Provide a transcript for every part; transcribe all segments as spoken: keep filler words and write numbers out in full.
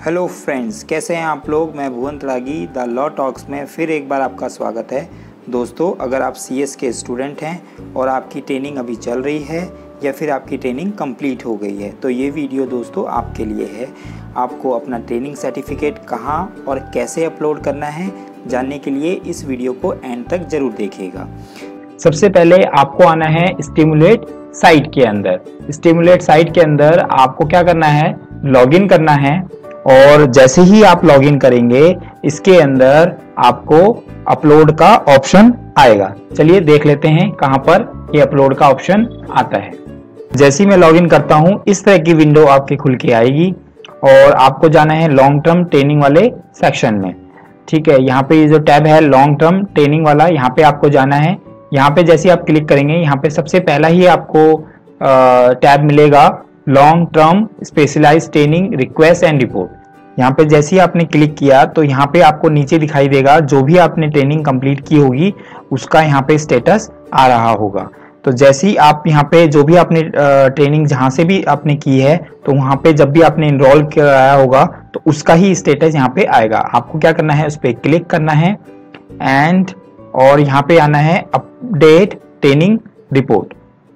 Hello friends, कैसे हैं आप लोग। मैं Bhuwan Tadagi the law talks में फिर एक बार आपका स्वागत है। दोस्तों, अगर आप सीएस के स्टूडेंट हैं और आपकी ट्रेनिंग अभी चल रही है या फिर आपकी ट्रेनिंग कंप्लीट हो गई है तो ये वीडियो दोस्तों आपके लिए है। आपको अपना ट्रेनिंग सर्टिफिकेट कहाँ और कैसे अपलोड करना है जानने के लिए इस वीडियो को एंड तक ज़रूर देखिएगा। सबसे पहले आपको आना है स्टिमुलेट साइट के अंदर। स्टिमुलेट साइट के अंदर आपको क्या करना है, लॉगिन करना है। और जैसे ही आप लॉगिन करेंगे इसके अंदर आपको अपलोड का ऑप्शन आएगा। चलिए देख लेते हैं कहां पर ये अपलोड का ऑप्शन आता है। जैसे ही मैं लॉगिन करता हूं इस तरह की विंडो आपके खुल के आएगी और आपको जाना है लॉन्ग टर्म ट्रेनिंग वाले सेक्शन में। ठीक है, यहाँ पे ये जो टैब है लॉन्ग टर्म ट्रेनिंग वाला, यहाँ पे आपको जाना है। यहाँ पे जैसे आप क्लिक करेंगे यहाँ पे सबसे पहला ही आपको टैब मिलेगा long term specialised training request and report. यहाँ पे जैसे ही आपने क्लिक किया तो यहाँ पे आपको नीचे दिखाई देगा जो भी आपने ट्रेनिंग कंप्लीट की होगी उसका यहाँ पे स्टेटस आ रहा होगा। तो जैसे ही आप यहाँ पे जो भी आपने ट्रेनिंग जहाँ से भी आपने की है तो वहाँ पे जब भी आपने इनरोल कराया होगा तो उसका ही स्टेटस यहाँ पे आएगा। आपको क्या करना है, उस पर क्लिक करना है एंड और यहाँ पे आना है अपडेट ट्रेनिंग रिपोर्ट।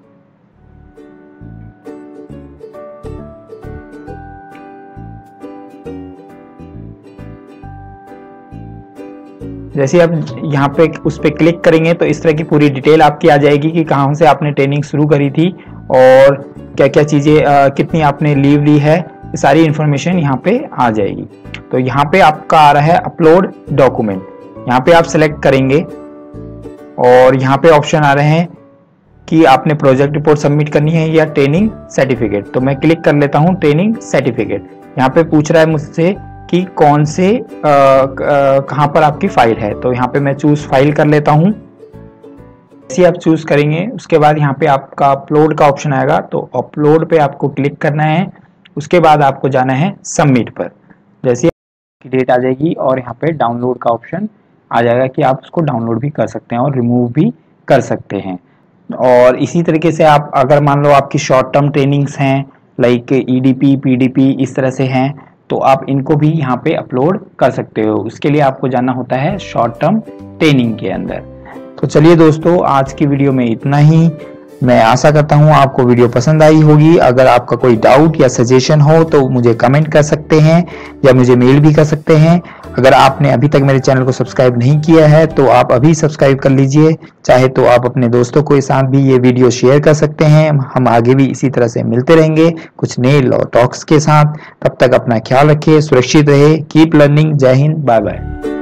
जैसे आप यहाँ पे उस पर क्लिक करेंगे तो इस तरह की पूरी डिटेल आपकी आ जाएगी कि कहाँ से आपने ट्रेनिंग शुरू करी थी और क्या क्या चीज़ें, कितनी आपने लीव ली है, ये सारी इन्फॉर्मेशन यहाँ पे आ जाएगी। तो यहाँ पे आपका आ रहा है अपलोड डॉक्यूमेंट। यहाँ पे आप सेलेक्ट करेंगे और यहाँ पे ऑप्शन आ रहे हैं कि आपने प्रोजेक्ट रिपोर्ट सबमिट करनी है या ट्रेनिंग सर्टिफिकेट। तो मैं क्लिक कर लेता हूँ ट्रेनिंग सर्टिफिकेट। यहाँ पे पूछ रहा है मुझसे कि कौन से कहाँ पर आपकी फाइल है, तो यहाँ पे मैं चूज फाइल कर लेता हूँ। जैसे आप चूज करेंगे उसके बाद यहाँ पे आपका अपलोड का ऑप्शन आएगा तो अपलोड पे आपको क्लिक करना है। उसके बाद आपको जाना है सबमिट पर। जैसे आपकी डेट आ जाएगी और यहाँ पे डाउनलोड का ऑप्शन आ जाएगा कि आप उसको डाउनलोड भी कर सकते हैं और रिमूव भी कर सकते हैं। और इसी तरीके से आप अगर मान लो आपकी शॉर्ट टर्म ट्रेनिंग्स हैं लाइक ईडीपी पीडीपी इस तरह से हैं तो आप इनको भी यहाँ पे अपलोड कर सकते हो। उसके लिए आपको जाना होता है शॉर्ट टर्म ट्रेनिंग के अंदर। तो चलिए दोस्तों, आज की वीडियो में इतना ही। मैं आशा करता हूँ आपको वीडियो पसंद आई होगी। अगर आपका कोई डाउट या सजेशन हो तो मुझे कमेंट कर सकते हैं या मुझे मेल भी कर सकते हैं। अगर आपने अभी तक मेरे चैनल को सब्सक्राइब नहीं किया है तो आप अभी सब्सक्राइब कर लीजिए। चाहे तो आप अपने दोस्तों के साथ भी ये वीडियो शेयर कर सकते हैं। हम आगे भी इसी तरह से मिलते रहेंगे कुछ नए लॉ टॉक्स के साथ। तब तक अपना ख्याल रखिए, सुरक्षित रहे, कीप लर्निंग। जय हिंद, बाय बाय।